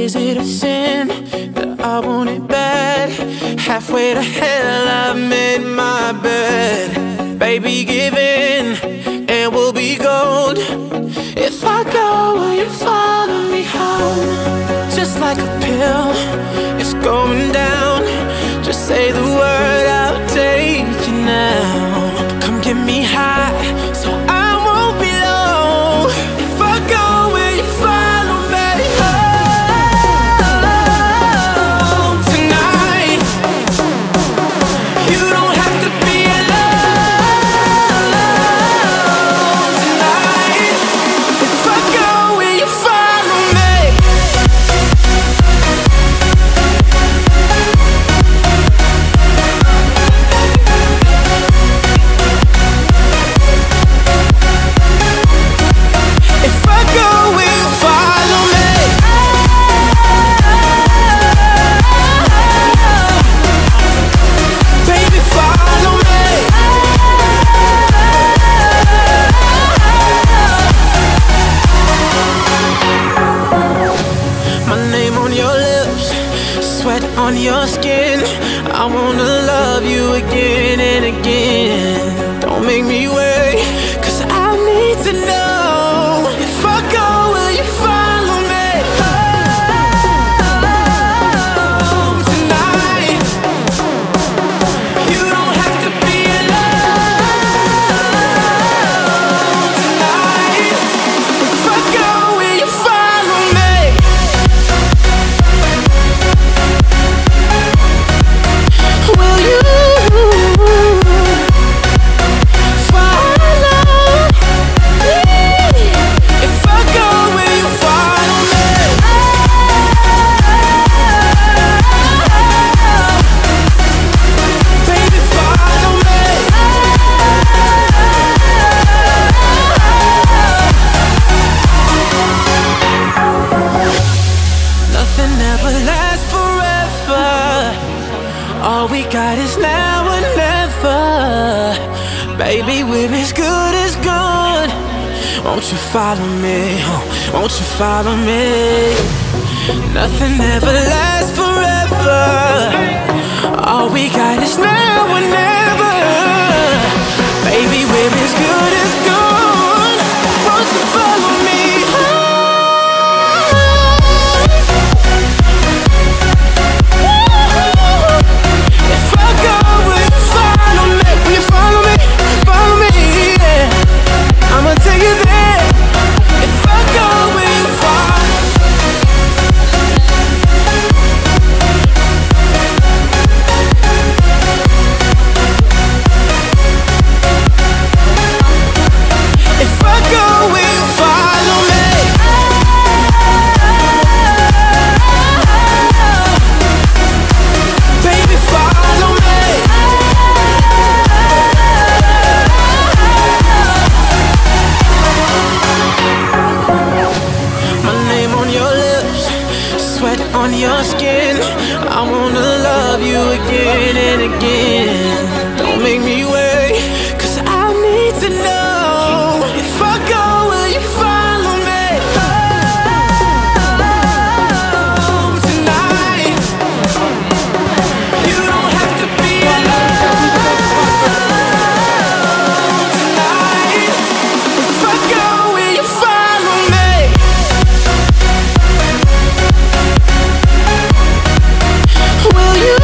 Is it a sin that I want it bad? Halfway to hell I made my bed. Baby, give in and we'll be gold. If I go, will you follow me home? Just like a pill, it's going down. Just say the word, I'll take you now. Come get me high, so I won't be low. If I go, will you follow me home tonight? You don't have to be alone tonight. If I go, will you follow me? On your skin, I wanna love you again and again. Don't make me wait, 'cause I need to know. If I go, will you follow me home tonight? You don't have to be alone tonight. If I go, will you follow me? Will you follow me? If I go, will you follow me? Baby, follow me. Nothing ever lasts forever. All we got is now and never. Baby, we're as good as gone. Won't you follow me? Won't you follow me? Nothing ever lasts forever. All we got is now and never. Baby, we're as good as gone. Won't you follow me? I'ma take you there. If I go, will you follow? If I go, will you follow me? Baby, follow me. On your skin, I wanna love you again and again. Don't make me wait, 'cause I need to know. If I go, will you follow me home tonight? You don't have to be alone tonight. If I go, will you follow me? Will you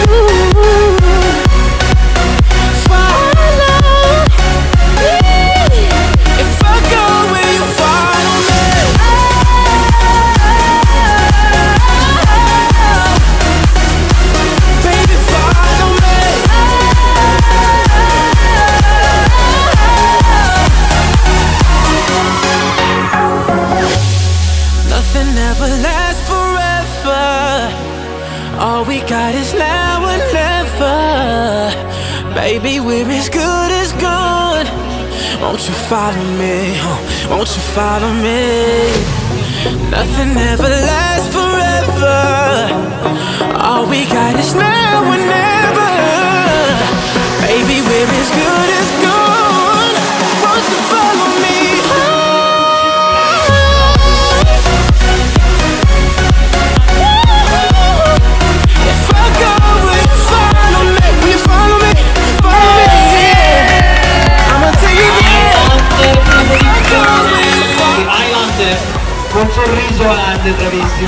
Baby, we're as good as gone. Won't you follow me? Won't you follow me? Nothing ever lasts forever. All we got is now and never. Baby, we're as good as gone. Won't you follow me?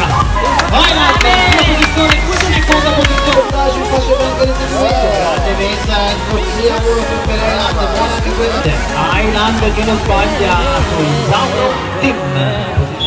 posizione, seconda posizione, ci faccio anche le difesa, corsia, uno più per Highlanders, buona anche questa. Highlanders che non sbaglia sul Sauro Team.